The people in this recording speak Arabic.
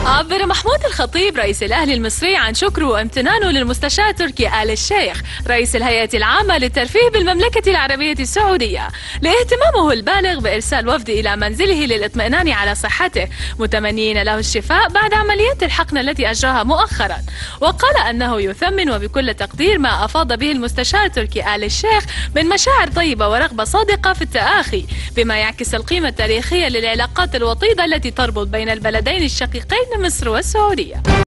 عبر محمود الخطيب رئيس الأهلي المصري عن شكره وامتنانه للمستشار تركي آل الشيخ رئيس الهيئة العامة للترفيه بالمملكة العربية السعودية لاهتمامه البالغ بإرسال وفد إلى منزله للإطمئنان على صحته، متمنين له الشفاء بعد عمليات الحقن التي أجراها مؤخرا. وقال أنه يثمن وبكل تقدير ما أفاض به المستشار تركي آل الشيخ من مشاعر طيبة ورغبة صادقة في التآخي، بما يعكس القيمة التاريخية للعلاقات الوطيدة التي تربط بين البلدين الشقيقين مصر والسعودية.